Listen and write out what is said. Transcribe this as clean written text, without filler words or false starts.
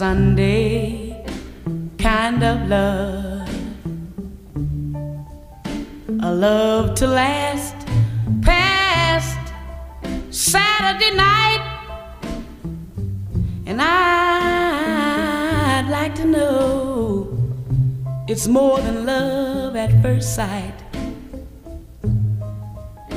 Sunday kind of love, a love to last past Saturday night. And I'd like to know it's more than love at first sight.